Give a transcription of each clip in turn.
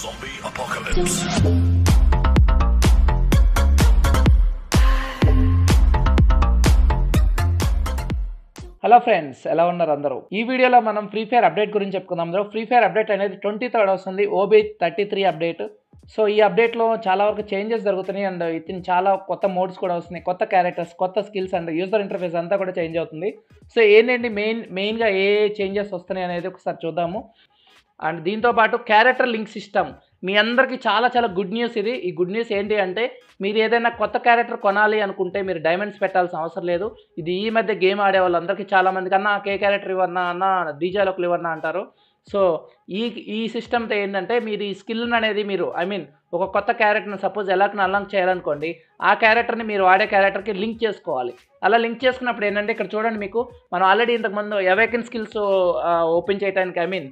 Zombie apocalypse. Hello friends, ఎలా ఉన్నారు అందరూ? ఈ వీడియోలో మనం ఫ్రీ ఫైర్ అప్డేట్ గురించి చెప్పుకుందాం. ఫ్రీ ఫైర్ అప్డేట్ అనేది 23rd వస్తుంది, OB33 అప్డేట్. సో ఈ అప్డేట్లో చాలా వరకు చేంజెస్ జరుగుతున్నాయి అండ్ ఇది చాలా కొత్త మోడ్స్ కూడా వస్తున్నాయి, కొత్త క్యారెక్టర్స్, కొత్త స్కిల్స్ అండ్ యూజర్ ఇంటర్ఫేస్ అంతా కూడా చేంజ్ అవుతుంది. సో ఏంటండి మెయిన్గా ఏ చేంజెస్ వస్తున్నాయి అనేది ఒకసారి చూద్దాము. అండ్ దీంతోపాటు క్యారెక్టర్ లింక్ సిస్టమ్ మీ అందరికీ చాలా గుడ్ న్యూస్ ఇది. ఈ గుడ్ న్యూస్ ఏంటి అంటే, మీరు ఏదైనా కొత్త క్యారెక్టర్ కొనాలి అనుకుంటే మీరు డైమండ్స్ పెట్టాల్సిన అవసరం లేదు. ఇది ఈ మధ్య గేమ్ ఆడే వాళ్ళందరికీ చాలామందికి అన్న కే క్యారెక్టర్ ఇవ్వన్నా అన్న డీజేలోకి ఇవ్వన్నా అంటారు. సో ఈ సిస్టమ్తో ఏంటంటే, మీరు ఈ స్కిల్ అనేది మీరు ఒక కొత్త క్యారెక్టర్ని సపోజ్ ఎలాగ అన్లాక్ చేయాలనుకోండి, ఆ క్యారెక్టర్ని మీరు వాడే క్యారెక్టర్కి లింక్ చేసుకోవాలి. అలా లింక్ చేసుకున్నప్పుడు ఏంటంటే, ఇక్కడ చూడండి, మీకు మనం ఆల్రెడీ ఇంతకుముందు అవేకన్ స్కిల్స్ ఓపెన్ చేయడానికి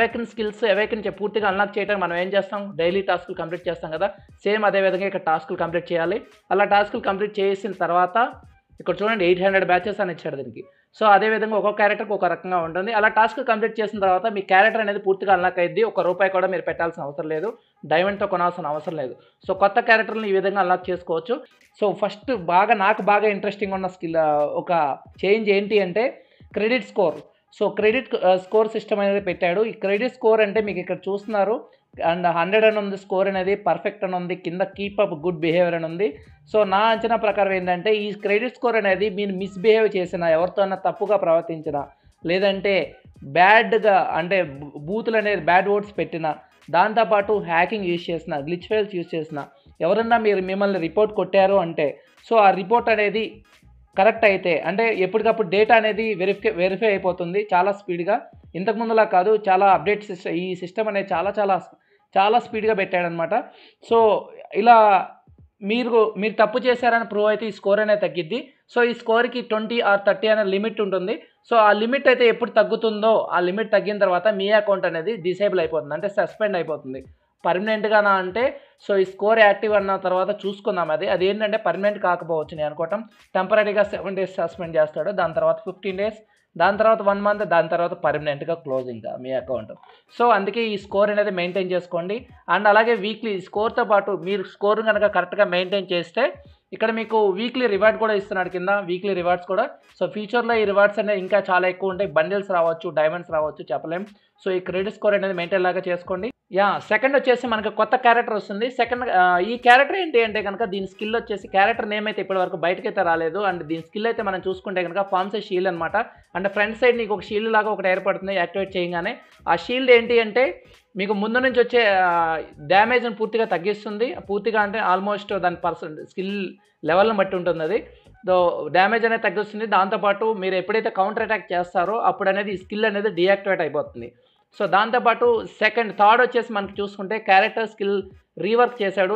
అవేకన్ పూర్తిగా అన్లాక్ చేయడానికి మనం ఏం చేస్తాం, డైలీ టాస్కులు కంప్లీట్ చేస్తాం కదా. సేమ్ అదేవిధంగా ఇక్కడ టాస్కులు కంప్లీట్ చేయాలి. అలా టాస్కులు కంప్లీట్ చేసిన తర్వాత ఇక్కడ చూడండి 800 బ్యాచెస్ అని ఇచ్చాడు దీనికి. సో అదేవిధంగా ఒక్కొక్క క్యారెక్టర్కి ఒక రకంగా ఉంటుంది. అలా టాస్క్ కంప్లీట్ చేసిన తర్వాత మీ క్యారెక్టర్ అనేది పూర్తిగా అన్లాక్ అయ్యింది. ₹1 కూడా మీరు పెట్టాల్సిన అవసరం లేదు, డైమండ్తో కొనాల్సిన అవసరం లేదు. సో కొత్త క్యారెక్టర్ని ఈ విధంగా అన్లాక్ చేసుకోవచ్చు. సో ఫస్ట్ నాకు బాగా ఇంట్రెస్టింగ్ ఉన్న ఒక చేంజ్ ఏంటి అంటే credit score. So credit score system అనేది పెట్టాడు. ఈ క్రెడిట్ స్కోర్ అంటే మీకు ఇక్కడ చూస్తున్నారు, అండ్ 100 అని ఉంది స్కోర్ అనేది, పర్ఫెక్ట్ అని ఉంది, కింద కీప్ అప్ గుడ్ బిహేవియర్ అని ఉంది. సో నా అంచనా ప్రకారం ఏంటంటే, ఈ క్రెడిట్ స్కోర్ అనేది మీరు మిస్బిహేవ్ చేసినా, ఎవరితో అన్నా తప్పుగా ప్రవర్తించినా, లేదంటే బ్యాడ్గా అంటే బూతులు అనేది బ్యాడ్ వర్డ్స్ పెట్టినా, దాంతోపాటు హ్యాకింగ్ యూజ్ చేసిన, గ్లిచ్ ఫైల్స్ యూజ్ చేసిన, ఎవరన్నా మిమ్మల్ని రిపోర్ట్ కొట్టారు అంటే, సో ఆ రిపోర్ట్ అనేది కరెక్ట్ అయితే, అంటే ఎప్పటికప్పుడు డేటా అనేది వెరిఫై అయిపోతుంది చాలా స్పీడ్గా. ఇంతకుముందులా కాదు, చాలా అప్డేట్స్ ఈ సిస్టమ్ అనేది చాలా స్పీడ్గా పెట్టాడనమాట. సో ఇలా మీరు తప్పు చేశారని ప్రూవ్ అయితే ఈ స్కోర్ అనేది తగ్గిద్ది. సో ఈ స్కోర్కి 20 or 30 అనే లిమిట్ ఉంటుంది. సో ఆ లిమిట్ అయితే ఎప్పుడు తగ్గుతుందో, ఆ లిమిట్ తగ్గిన తర్వాత మీ అకౌంట్ అనేది డిసేబుల్ అయిపోతుంది, అంటే సస్పెండ్ అయిపోతుంది. పర్మనెంట్గానా అంటే, సో ఈ స్కోర్ యాక్టివ్ అన్న తర్వాత చూసుకుందాం. అది ఏంటంటే పర్మనెంట్ కాకపోవచ్చు, నేను అనుకోవటం. టెంపరీగా 7 days సస్పెండ్ చేస్తాడు, దాని తర్వాత 15 days, దాని తర్వాత 1 month, దాని తర్వాత పర్మనెంట్గా క్లోజ్ ఇంకా మీ అకౌంట్. సో అందుకే ఈ స్కోర్ అనేది మెయింటైన్ చేసుకోండి. అండ్ అలాగే వీక్లీ స్కోర్తో పాటు మీరు స్కోర్ కనుక కరెక్ట్గా మెయింటైన్ చేస్తే ఇక్కడ మీకు వీక్లీ రివార్డ్ కూడా ఇస్తున్నాడు కింద, వీక్లీ రివార్డ్స్ కూడా. సో ఫ్యూచర్లో ఈ రివార్డ్స్ అనేది ఇంకా చాలా ఎక్కువ ఉంటాయి, బండిల్స్ రావచ్చు, డైమండ్స్ రావచ్చు, చెప్పలేం. సో ఈ క్రెడిట్ స్కోర్ అనేది మెయింటైన్ లాగా చేసుకోండి. సెకండ్ వచ్చేసి మనకు కొత్త క్యారెక్టర్ వస్తుంది. ఈ క్యారెక్టర్ ఏంటి అంటే కనుక, దీని స్కిల్ వచ్చేసి, క్యారెక్టర్ నేమ్ అయితే ఇప్పటి వరకు బయటకైతే రాలేదు. అండ్ దీని స్కిల్ అయితే మనం చూసుకుంటే కనుక ఫార్మ్సే షీల్డ్ అనమాట. అంటే ఫ్రంట్ సైడ్ నీకు ఒక షీల్డ్ లాగా ఒకటి ఏర్పడుతుంది యాక్టివేట్ చేయగానే. ఆ షీల్డ్ ఏంటి అంటే మీకు ముందు నుంచి వచ్చే డ్యామేజ్ని పూర్తిగా తగ్గిస్తుంది. పూర్తిగా అంటే ఆల్మోస్ట్ దాని స్కిల్ లెవెల్ని బట్టి ఉంటుంది. అది డ్యామేజ్ అనేది తగ్గిస్తుంది. దాంతోపాటు మీరు ఎప్పుడైతే కౌంటర్ అటాక్ చేస్తారో అప్పుడు అనేది ఈ స్కిల్ అనేది డీయాక్టివేట్ అయిపోతుంది. సో దాంతోపాటు థర్డ్ వచ్చేసి మనకి చూసుకుంటే క్యారెక్టర్ స్కిల్ రీవర్క్ చేశాడు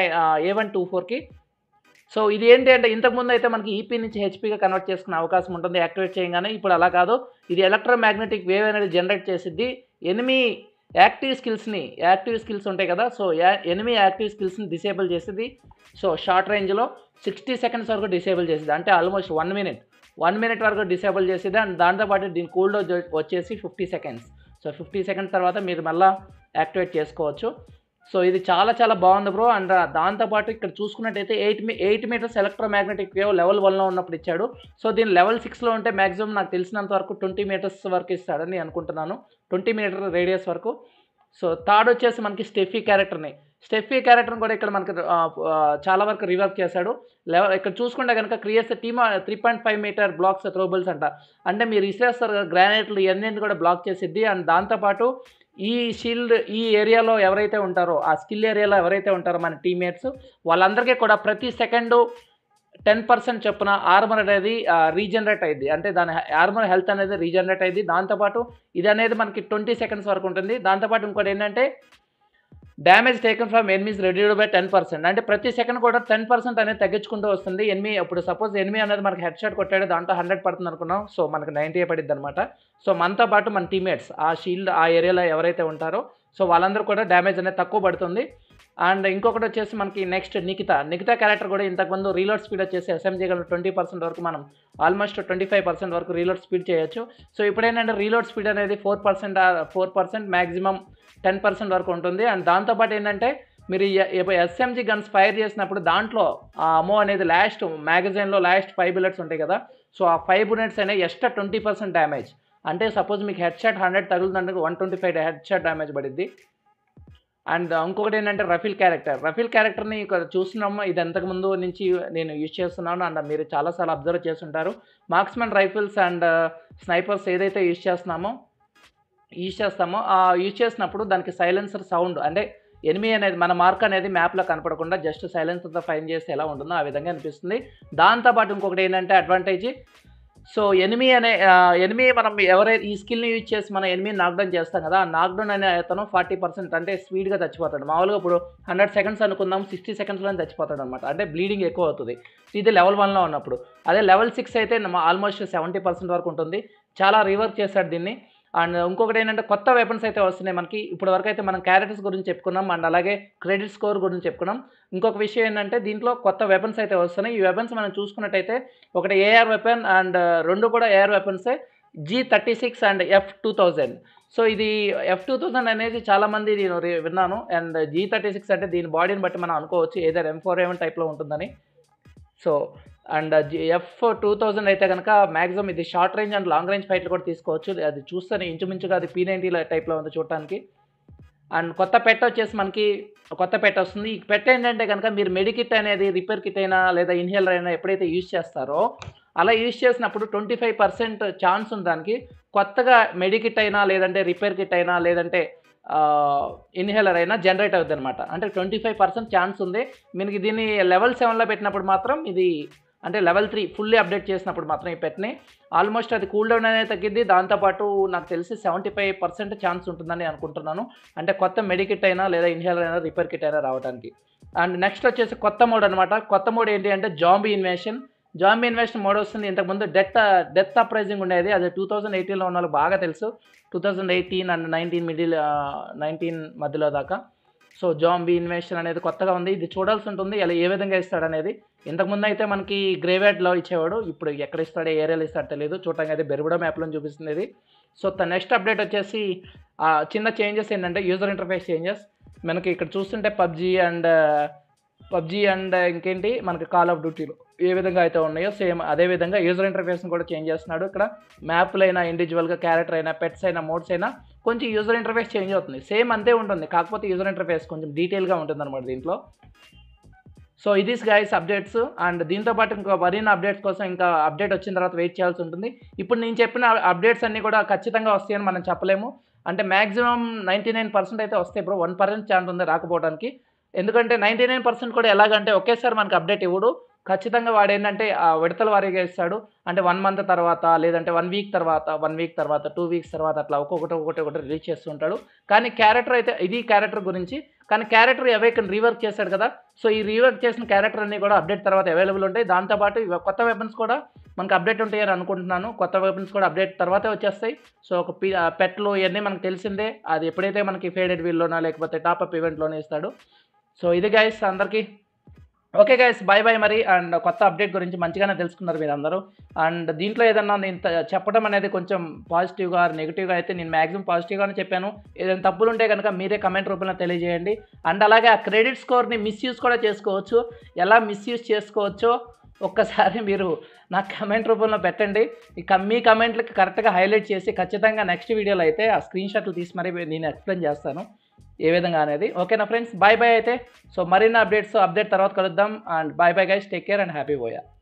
A124కి. సో ఇది ఏంటి అంటే, ఇంతకుముందు అయితే మనకి ఈపీ నుంచి హెచ్పీగా కన్వర్ట్ చేసుకునే అవకాశం ఉంటుంది యాక్టివేట్ చేయగానే. ఇప్పుడు అలా కాదు, ఇది ఎలక్ట్రోమాగ్నెటిక్ వేవ్ అనేది జనరేట్ చేసిద్ది. ఎనిమి యాక్టివ్ స్కిల్స్ ఉంటాయి కదా, సో ఎనిమి యాక్టివ్ స్కిల్స్ని డిసేబుల్ చేసేది. సో షార్ట్ రేంజ్లో 60 seconds వరకు డిసేబుల్ చేసేది, అంటే ఆల్మోస్ట్ 1 minute వరకు డిసేబుల్ చేసేది. అండ్ దాంతోపాటు దీని కూల్ డౌన్ వచ్చేసి 50 seconds. సో 50 seconds తర్వాత మీరు మళ్ళీ యాక్టివేట్ చేసుకోవచ్చు. సో ఇది చాలా బాగుంది బ్రో. అండ్ దాంతోపాటు ఇక్కడ చూసుకున్నట్టయితే 8 meters ఎలక్ట్రోమాగ్నెటిక్ వేవ్ లెవెల్ 1లో ఉన్నప్పుడు ఇచ్చాడు. సో దీని లెవెల్ 6లో ఉంటే మ్యాక్సిమం నాకు తెలిసినంత వరకు 20 meters వరకు ఇస్తాడని అనుకుంటున్నాను, 20 meter రేడియస్ వరకు. సో థర్డ్ వచ్చేసి మనకి స్టెఫీ క్యారెక్టర్ని కూడా ఇక్కడ మనకి చాలా వరకు రివర్క్ చేశాడు. ఇక్కడ చూసుకుంటే కనుక క్రియేట్స్ 3.5 meter బ్లాక్స్ థ్రోబుల్స్ అంట, అంటే మీరు ఇసేస్తారు కదా గ్రానైట్లు, ఇవన్నీ కూడా బ్లాక్ చేసిద్ది. అండ్ దాంతోపాటు ఈ షీల్డ్ ఈ ఏరియాలో ఎవరైతే ఉంటారో, ఆ స్కిల్ ఏరియాలో ఎవరైతే ఉంటారో మన టీమ్మేట్స్, వాళ్ళందరికీ కూడా ప్రతి సెకండు 10% చొప్పున ఆర్మర్ అనేది రీజనరేట్ అయ్యింది, అంటే దాని ఆర్మర్ హెల్త్ అనేది రీజనరేట్ అయ్యింది. దాంతోపాటు ఇది అనేది మనకి 20 seconds వరకు ఉంటుంది. దాంతోపాటు ఇంకోటి ఏంటంటే, damage taken from enemies reduced by 10%, అంటే ప్రతి సెకండ్ కూడా 10% అనేది తగ్గించుకుంటూ వస్తుంది. ఇప్పుడు సపోజ్ ఎనిమీ అనేది మనకి హెడ్ షాట్ కొట్టాడు, దాంట్లో 100 పడుతుంది అనుకున్నాం, సో మనకి 90 పడిద్ది అనమాట. సో మనతో పాటు మన టీమ్మేట్స్ ఆ షీల్డ్ ఆ ఏరియాలో ఎవరైతే ఉంటారో, సో వాళ్ళందరూ కూడా డ్యామేజ్ అనేది తక్కువ పడుతుంది. అండ్ ఇంకొకటి వచ్చేసి మనకి నెక్స్ట్ నిఖితా క్యారెక్టర్ కూడా ఇంతకుముందు రీలోడ్ స్పీడ్ వచ్చేసి SMG 20% వరకు మనం ఆల్మోస్ట్ 25% వరకు రీలోడ్ స్పీడ్ చేయొచ్చు. సో ఇప్పుడు ఏంటంటే రీలోడ్ స్పీడ్ అనేది 4% మ్యాక్సిమం 10% వరకు ఉంటుంది. అండ్ దాంతోపాటు ఏంటంటే మీరు ఎస్ఎంజీ గన్స్ ఫైర్ చేసినప్పుడు దాంట్లో ఆ అమో అనేది లాస్ట్ మ్యాగజైన్లో లాస్ట్ 5 బుల్లెట్స్ ఉంటాయి కదా, సో ఆ 5 బుల్లెట్స్ అనేవి ఎక్స్ట్రా 20% డ్యామేజ్. అంటే సపోజ్ మీకు హెడ్ షాట్ 100 తగులుతుందంటే 125 హెడ్ షాట్ డ్యామేజ్ పడిద్ది. అండ్ ఇంకొకటి ఏంటంటే రఫీల్ క్యారెక్టర్ని ఇక్కడ చూస్తున్నాము. ఇది అంతకుముందు నుంచి నేను యూజ్ చేస్తున్నాను. అండ్ మీరు చాలాసార్లు అబ్జర్వ్ చేస్తుంటారు. మార్క్స్మెన్ రైఫిల్స్ అండ్ స్నైపర్స్ ఏదైతే యూజ్ చేస్తామో యూజ్ చేసినప్పుడు దానికి సైలెన్సర్ సౌండ్, అంటే ఎనిమీ అనేది మన మార్క్ అనేది మ్యాప్లో కనపడకుండా జస్ట్ సైలెన్సర్తో ఫైన్ చేస్తే ఎలా ఉంటుందో ఆ విధంగా అనిపిస్తుంది. దాంతోపాటు ఇంకొకటి ఏంటంటే అడ్వాంటేజ్, సో ఎనిమీ మనం ఎవరైతే ఈ స్కిల్ని యూజ్ చేసి మనం ఎనిమీని నాక్డౌన్ చేస్తాం కదా, ఆ నాక్డౌన్ అనే అతను 40% అంటే స్పీడ్గా చచ్చిపోతాడు. మామూలుగా ఇప్పుడు 100 సెకండ్స్ అనుకుందాం, 60 సెకండ్స్లోనే చచ్చిపోతాడు అనమాట. అంటే బ్లీడింగ్ ఎక్కువ అవుతుంది ఇది లెవెల్ 1లో ఉన్నప్పుడు. అదే లెవెల్ 6 అయితే ఆల్మోస్ట్ 70% వరకు ఉంటుంది. చాలా రీవర్క్ చేశాడు దీన్ని. అండ్ ఇంకొకటి ఏంటంటే కొత్త వెపన్స్ అయితే వస్తున్నాయి మనకి. ఇప్పటి వరకు అయితే మనం క్యారెక్టర్స్ గురించి చెప్పుకున్నాం అండ్ అలాగే క్రెడిట్ స్కోర్ గురించి చెప్పుకున్నాం. ఇంకొక విషయం ఏంటంటే దీంట్లో కొత్త వెపన్స్ అయితే వస్తున్నాయి. ఈ వెపన్స్ మనం చూసుకున్నట్టయితే ఒకటి ఏఆర్ వెపన్ అండ్ 2 కూడా AR వెపన్సే, G36 and F2000. So ఇది F2000 అనేది చాలామంది నేను విన్నాను. అండ్ G36 అంటే దీని బాడీని బట్టి మనం అనుకోవచ్చు ఏదైనా M4A1 టైప్లో ఉంటుందని. సో అండ్ F2000 అయితే కనుక మ్యాక్సిమం ఇది short range and long range ఫైట్లు కూడా తీసుకోవచ్చు. అది చూస్తేనే ఇంచుమించుగా అది P90 టైప్లో ఉంది చూడటానికి. అండ్ కొత్త పెట్ వచ్చేసి మనకి కొత్త పెట్ వస్తుంది. ఈ పెట్ ఏంటంటే కనుక మీరు మెడికిట్ అనేది రిపేర్ కిట్ అయినా లేదా ఇన్హేలర్ అయినా ఎప్పుడైతే యూజ్ చేస్తారో అలా యూజ్ చేసినప్పుడు 25% ఛాన్స్ ఉంది దానికి కొత్తగా మెడికిట్ అయినా లేదంటే రిపేర్ కిట్ అయినా లేదంటే ఇన్హేలర్ అయినా జనరేట్ అవుతుంది అనమాట. అంటే 25% ఛాన్స్ ఉంది. మీకు దీన్ని లెవెల్ 7లో పెట్టినప్పుడు మాత్రం ఇది అంటే లెవెల్ 3 ఫుల్లీ అప్డేట్ చేసినప్పుడు మాత్రం ఈ పెట్ని ఆల్మోస్ట్ అది కూల్ డౌన్ అనేది తగ్గిద్ది. దాంతోపాటు నాకు తెలిసి 75% ఛాన్స్ ఉంటుందని అనుకుంటున్నాను. అంటే కొత్త మెడికిట్ అయినా లేదా ఇన్హేలర్ అయినా రిపేర్ కిట్ అయినా రావడానికి. అండ్ నెక్స్ట్ వచ్చేసి కొత్త మోడ్ అనమాట. కొత్త మోడ్ ఏంటి అంటే జాంబీ ఇన్వేషన్ మోడ్ వస్తుంది. ఇంతకుముందు డెత్ అప్రైజింగ్ ఉండేది, అది 2018లో ఉన్న వాళ్ళకి బాగా తెలుసు. 2018 అండ్ 19 మధ్యలో దాకా. సో జాంబీ ఇన్వేషన్ అనేది కొత్తగా ఉంది. ఇది చూడాల్సి ఉంటుంది ఇలా ఏ విధంగా ఇస్తాడనేది. ఇంతకుముందు అయితే మనకి గ్రేవ్యార్డ్లో ఇచ్చేవాడు, ఇప్పుడు ఎక్కడ ఇస్తాడో ఏ ఏరియాలో ఇస్తాడో తెలియదు. చూడటానికి అయితే బెర్ముడా మ్యాప్లో చూపిస్తుంది ఇది. సో నెక్స్ట్ అప్డేట్ వచ్చేసి చిన్న చేంజెస్ ఏంటంటే యూజర్ ఇంటర్ఫేస్ చేంజెస్. మనకి ఇక్కడ చూస్తుంటే పబ్జీ అండ్ ఇంకేంటి మనకి కాల్ ఆఫ్ డ్యూటీలో ఏ విధంగా అయితే ఉన్నాయో సేమ్ అదే విధంగా యూజర్ ఇంటర్ఫేస్ని కూడా చేంజ్ చేస్తున్నాడు. ఇక్కడ మ్యాప్లు అయినా ఇండివిజువల్గా క్యారెక్టర్ అయినా పెట్స్ అయినా మోడ్స్ అయినా కొంచెం యూజర్ ఇంటర్ఫేస్ చేంజ్ అవుతుంది. సేమ్ అంతే ఉంటుంది, కాకపోతే యూజర్ ఇంటర్ఫేస్ కొంచెం డీటెయిల్గా ఉంటుంది అనమాట దీంట్లో. సో ఇది గైస్ అప్డేట్స్. అండ్ దీంతోపాటు ఇంకా మరిన్ని అప్డేట్స్ కోసం ఇంకా అప్డేట్ వచ్చిన తర్వాత వెయిట్ చేయాల్సి ఉంటుంది. ఇప్పుడు నేను చెప్పిన అప్డేట్స్ అన్నీ కూడా ఖచ్చితంగా వస్తాయని మనం చెప్పలేము. అంటే మ్యాక్సిమం 99% అయితే వస్తాయి బ్రో, 1% ఛాన్స్ ఉంది రాకపోవడానికి. ఎందుకంటే 99% కూడా ఎలాగంటే ఒకేసారి మనకి అప్డేట్ ఇవ్వడు. ఖచ్చితంగా వాడు ఏంటంటే విడతల వారీగా ఇస్తాడు. అంటే 1 మంత్ తర్వాత లేదంటే 1 వీక్ తర్వాత 2 వీక్స్ తర్వాత అట్లా ఒక్కొక్కటి రిలీజ్ చేస్తుంటాడు. కానీ క్యారెక్టర్ అయితే ఇది క్యారెక్టర్ గురించి. కానీ క్యారెక్టర్ అవేకన్ రీవర్క్ చేశాడు కదా, సో ఈ రీవర్క్ చేసిన క్యారెక్టర్ అన్నీ కూడా అప్డేట్ తర్వాత అవైలబుల్ ఉంటాయి. దాంతోపాటు కొత్త వెపన్స్ కూడా మనకు అప్డేట్ ఉంటాయని అనుకుంటున్నాను. కొత్త వెపన్స్ కూడా అప్డేట్ తర్వాతే వచ్చేస్తాయి. సో ఒక పెట్లు ఇవన్నీ మనకు తెలిసిందే, అది ఎప్పుడైతే మనకి ఫేడెడ్ వీల్లోనా లేకపోతే టాప్అప్ ఈవెంట్లోనే ఇస్తాడు. సో ఇది గైస్ అందరికీ ఓకే గైస్, బై మరి. అండ్ కొత్త అప్డేట్ గురించి మంచిగానే తెలుసుకున్నారు మీరు అందరూ. అండ్ దీంట్లో ఏదన్నా నేను చెప్పడం అనేది కొంచెం పాజిటివ్గా నెగిటివ్గా అయితే నేను మ్యాక్సిమం పాజిటివ్గానే చెప్పాను. ఏదైనా తప్పులు ఉంటే కనుక మీరే కమెంట్ రూపంలో తెలియజేయండి. అండ్ అలాగే ఆ క్రెడిట్ స్కోర్ని మిస్యూజ్ కూడా చేసుకోవచ్చు. ఎలా మిస్యూజ్ చేసుకోవచ్చో ఒక్కసారి మీరు నాకు కమెంట్ రూపంలో పెట్టండి. మీ కమెంట్లకి కరెక్ట్గా హైలైట్ చేసి ఖచ్చితంగా నెక్స్ట్ వీడియోలో అయితే ఆ స్క్రీన్ షాట్లు తీసి మరీ నేను ఎక్స్ప్లెయిన్ చేస్తాను ఏ విధంగా అనేది. ఓకేనా ఫ్రెండ్స్, బాయ్ అయితే. సో మరిన్ని అప్డేట్ తర్వాత కలుద్దాం. And bye guys, take care and happy buoy.